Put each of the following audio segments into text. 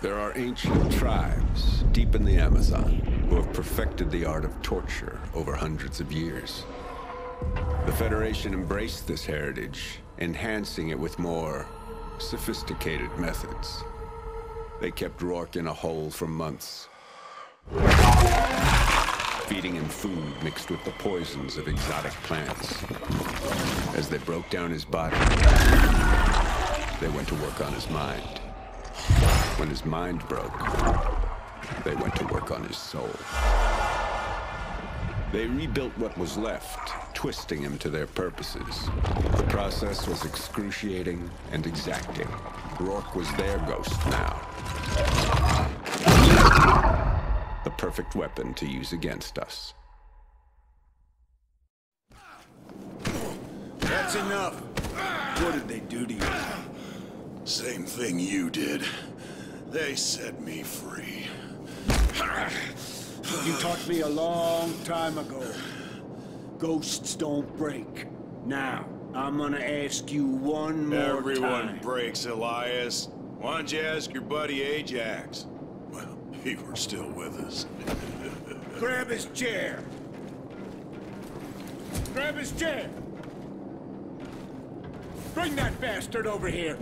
There are ancient tribes deep in the Amazon who have perfected the art of torture over hundreds of years. The Federation embraced this heritage, enhancing it with more sophisticated methods. They kept Rourke in a hole for months, feeding him food mixed with the poisons of exotic plants. As they broke down his body, they went to work on his mind. When his mind broke, they went to work on his soul. They rebuilt what was left, twisting him to their purposes. The process was excruciating and exacting. Rourke was their ghost now. The perfect weapon to use against us. That's enough. What did they do to you? Same thing you did. They set me free. You taught me a long time ago. Ghosts don't break. Now, I'm gonna ask you one more time. Everyone breaks, Elias. Why don't you ask your buddy Ajax? Well, he were still with us. Grab his chair. Grab his chair. Bring that bastard over here.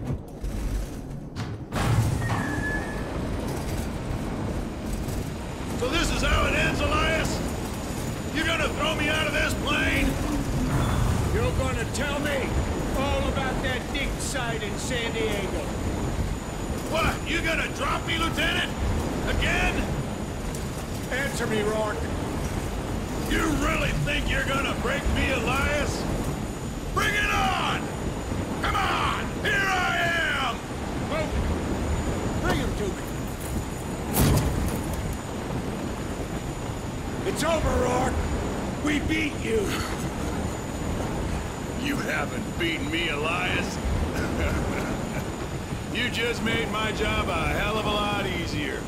So this is how it ends, Elias? You're gonna throw me out of this plane? You're gonna tell me all about that dig site in San Diego. What? You gonna drop me, Lieutenant? Again? Answer me, Rourke. You really think you're gonna break me, Elias? Bring it on! Come on! Here I am! Well, bring him to me. It's over, Rourke. We beat you. You haven't beaten me, Elias. You just made my job a hell of a lot easier.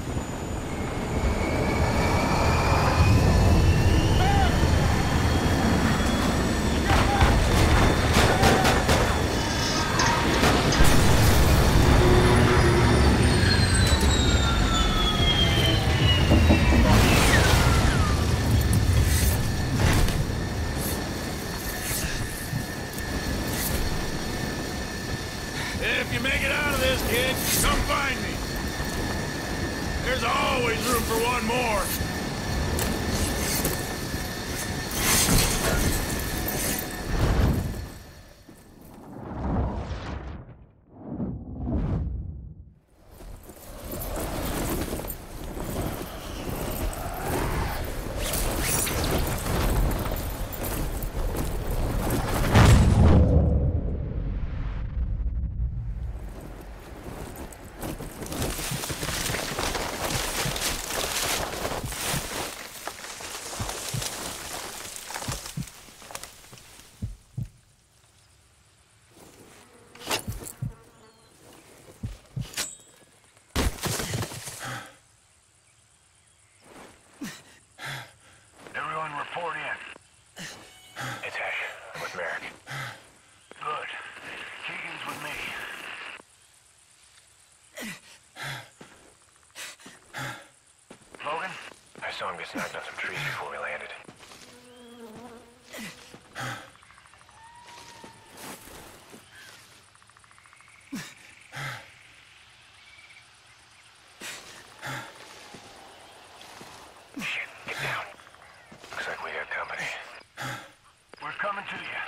If you make it out of this, kid, come find me. There's always room for one more. I saw him get snagged on some trees before we landed. Shit, get down. Looks like we got company. We're coming to you.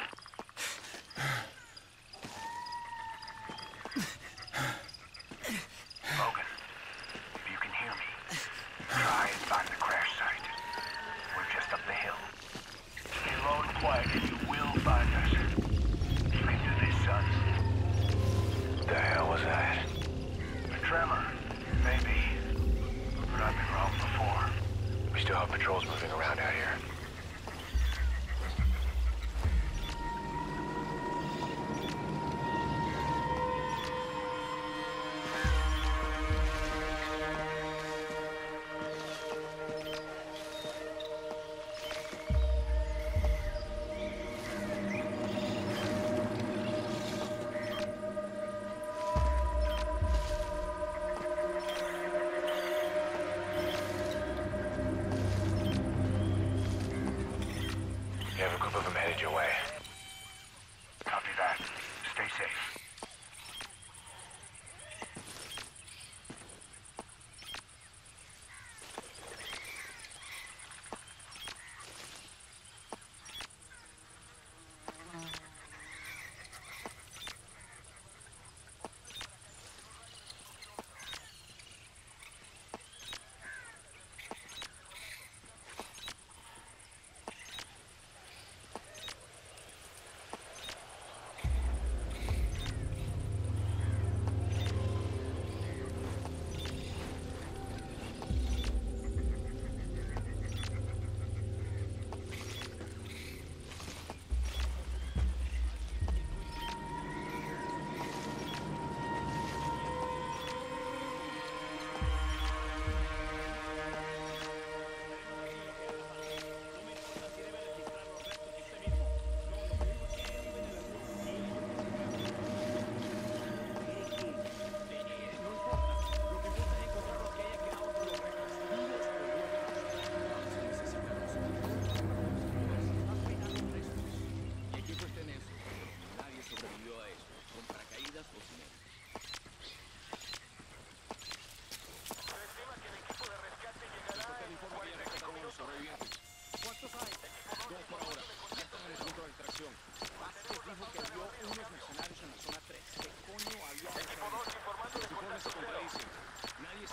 Logan, if you can hear me, try and find the crash site. We're just up the hill. Stay low and quiet and you will find us. You can do this, son. The hell was that? A tremor. Maybe. But I've been wrong before. We still have patrols moving around out here.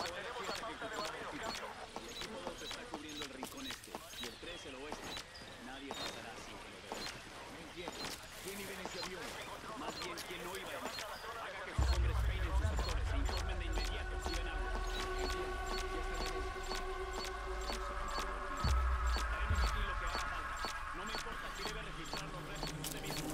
se va de aquí hasta que encontremos a los tipos. El equipo 2 está cubriendo el rincón este y el 3 el oeste. Nadie pasará sin que lo vea. No entiendo. ¿Quién iba en ese avión? Más bien, ¿quién no iba en él? Haga que sus hombres peinen sus sectores e informen de inmediato si ven algo. Entiendo. Ya está bien esto. Estaremos aquí lo que haga falta. No me importa si debe registrar los restos de usted mismo.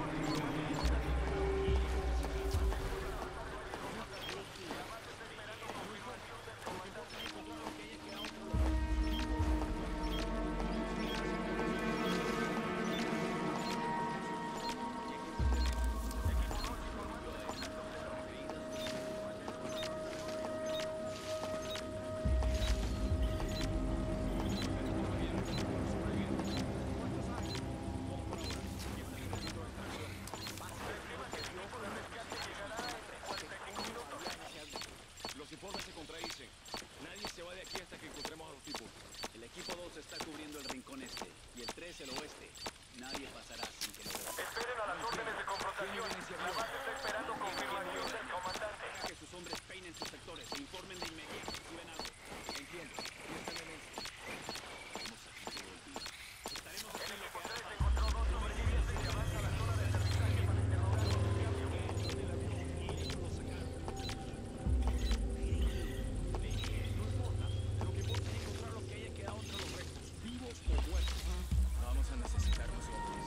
Los informes se contradicen. Nadie se va de aquí hasta que encontremos a los tipos. El equipo 2 está cubriendo el rincón este y el 3 el oeste. Nadie pasará sin que lo vea. Esperen a las órdenes de confrontación. La base está esperando confirmación del comandante. Haga que sus hombres peinen sus sectores e informen de inmediato si ven algo. Entiendo. Ya están en esto. Estamos aquí todo el día. Estaremos aquí lo que haga falta. Encontró 2 sobrevivientes y avanza a la zona de aterrizaje para interrogar a los Vamos a necesitar los hombres.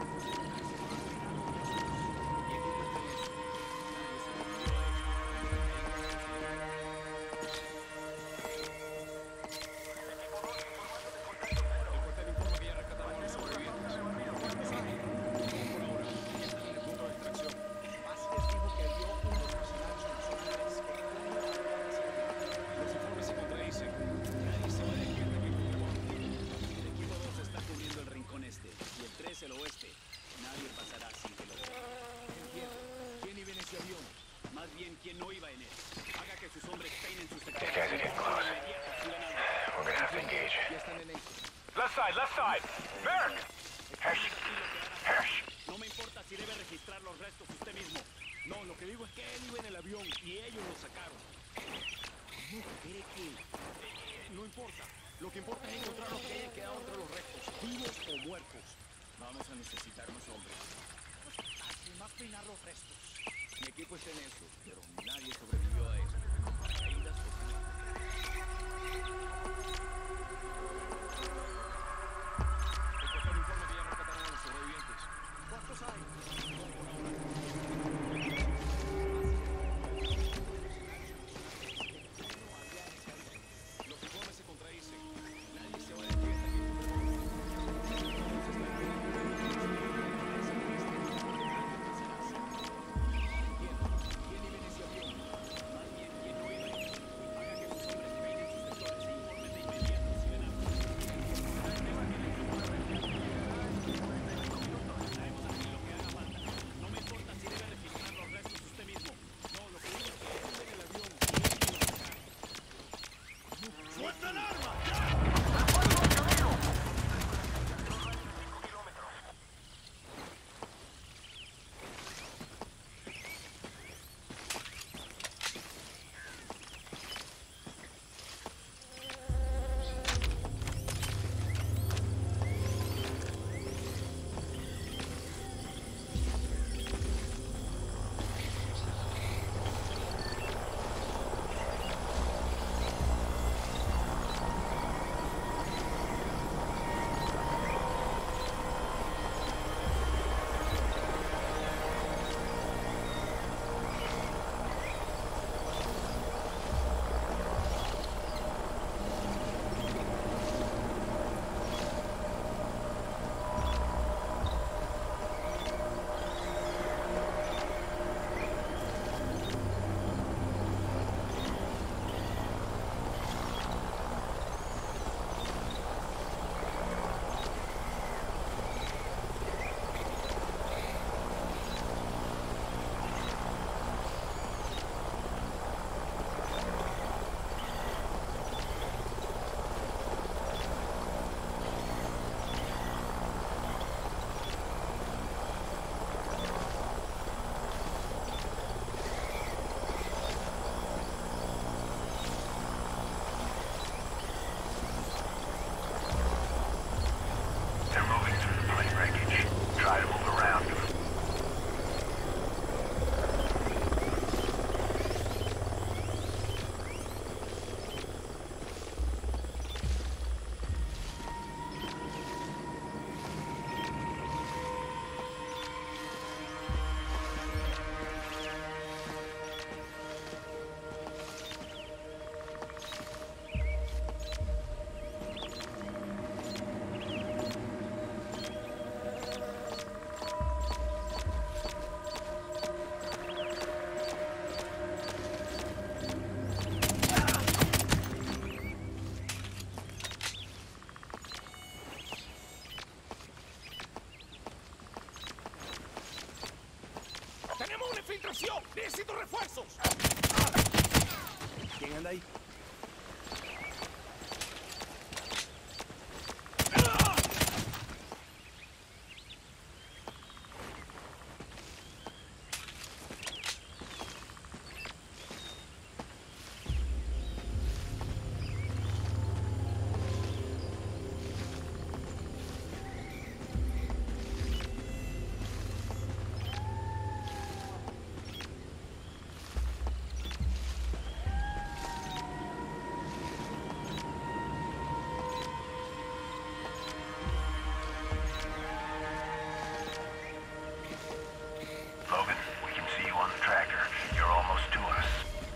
El cuartel informa que ya rescataron a los sobrevivientes. ¿Cuántos hay? Por ahora, ya están en el punto de extracción. Vázquez dijo que vio unos mercenarios en los hombres. Los informes se contradicen. Nadie se va de aquí hasta que encontremos a los tipos. El equipo 2 está cubriendo el rincón este y el 3 el oeste. Nadie pasará sin que lo vea. Entiendo. ¿Quién iba en ese avión? Más bien, ¿quién no iba en él? Haga que sus hombres peinen sus sectores. guys are getting close. We're gonna have to engage. Ya están en esto. Left side! Merrick! Hirsch! No me importa si debe registrar los restos usted mismo. No, lo que digo es que él iba en el avión y ellos lo sacaron. ¿Cómo cree que...? No importa. Lo que importa es encontrar lo que haya quedado entre los restos, vivos o muertos. Vamos a necesitar más hombres. Más peinar los restos. Mi equipo está en eso, pero nadie sobrevivió a eso. Caídas o el cuartel informa que ya rescataron a los sobrevivientes. ¿Cuántos hay? Los informes se contradicen. Nadie se va de aquí hasta que ¿Quién iba en ese avión? ¡Necesito refuerzos! ¿Quién anda ahí? Logan, we can see you on the tractor. You're almost to us.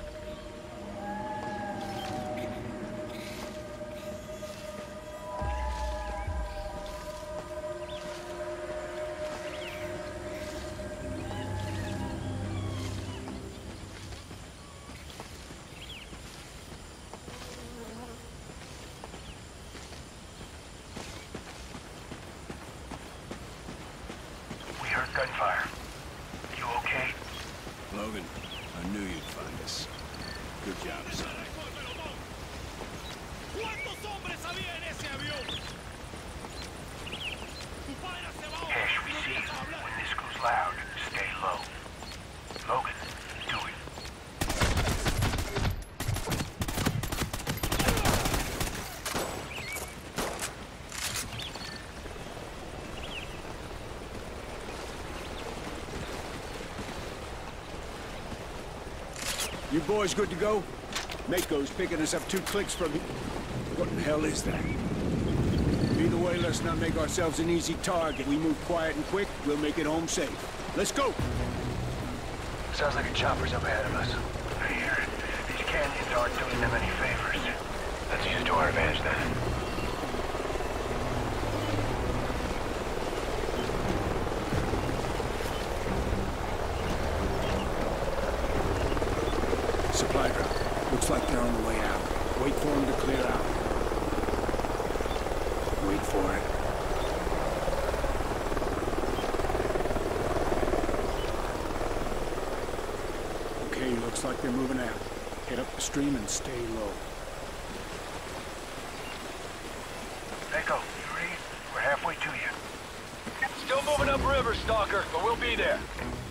We heard gunfire. You okay? Logan, I knew you'd find us. Good job, son. ¿Cuántos hombres había en ese avión? Tu padre se va ahora. Ash, we No see you. empieza a hablar. When this goes loud, stay low. Logan, do it. You boys good to go? Mako's picking us up 2 clicks from here. What in the hell is that? Either way, let's not make ourselves an easy target. We move quiet and quick, we'll make it home safe. Let's go! Sounds like a chopper's up ahead of us. I hear it. These canyons aren't doing them any favors. Let's use it to our advantage then. Supply drop. Looks like they're on the way out. Wait for them to clear out. Wait for it. Okay, looks like they're moving out. Head up the stream and stay low. Echo, you ready? We're halfway to you. Still moving upriver, Stalker, but we'll be there.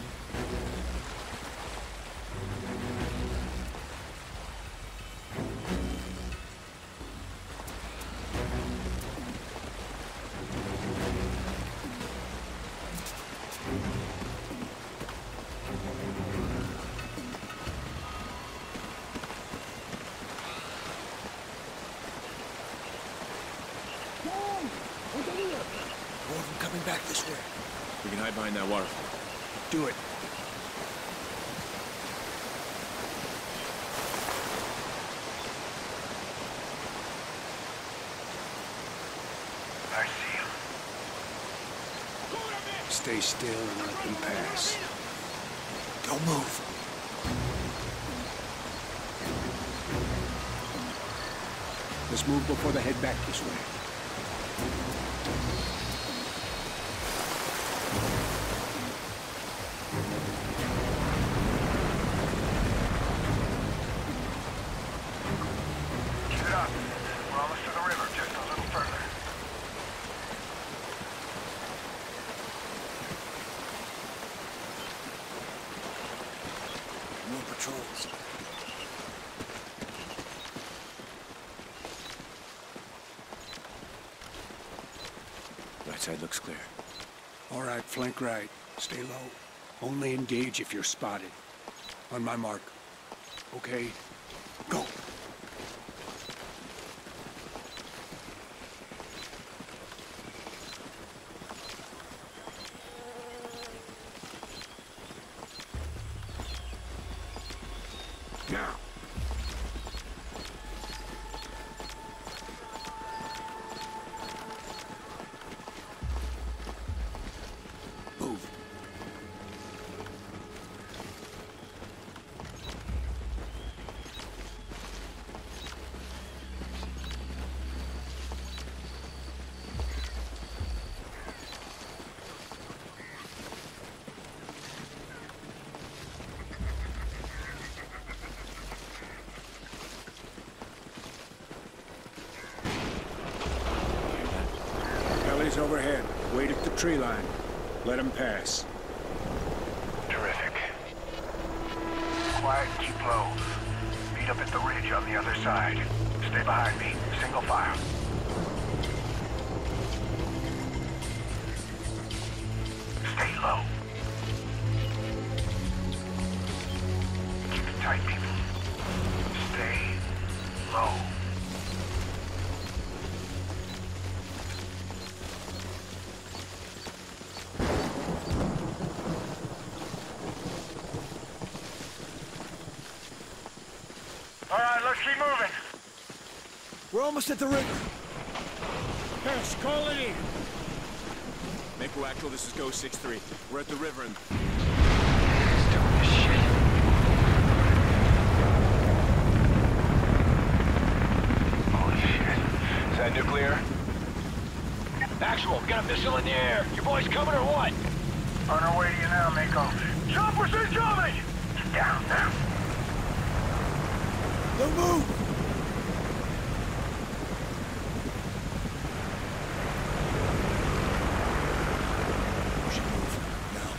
More of them coming back this way. We can hide behind that waterfall. Do it. I see him. Stay still and let them pass. Don't move. Let's move before they head back this way. Keep it up. We're almost to the river, just a little further. More patrols. Right side looks clear. All right, flank right. Stay low. Only engage if you're spotted. On my mark. Okay? Go. Now. Move. guys overhead. Wait at the tree line. Let them pass. Terrific. Quiet, keep low. Meet up at the ridge on the other side. Stay behind me. Single file. Stay low. Keep it tight, people. Stay low. All right, let's keep moving. We're almost at the river. Pass, call it in. Mako Actual, this is Go 6-3. We're at the river and... Holy shit. Is that nuclear? Actual, got a missile in the air. You boys coming or what? On our way to you now, Mako. Choppers incoming! Get down now. Don't move! We should move. Now.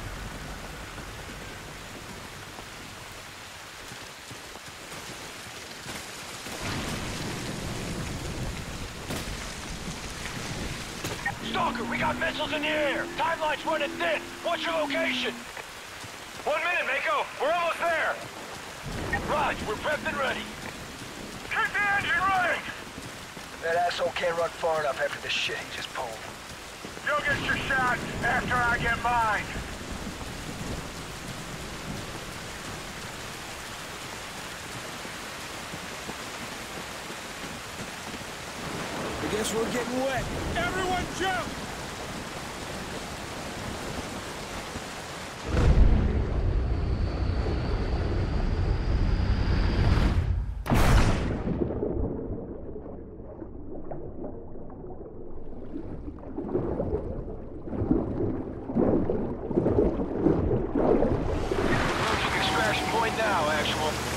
Stalker, we got missiles in the air. Timeline's running thin. What's your location? 1 minute, Mako. We're almost there. Raj, we're prepped and ready. Keep the engine running! That asshole can't run far enough after the shit he just pulled. You'll get your shot after I get mine. I guess we're getting wet. Everyone jump! Extraction point now, Actual.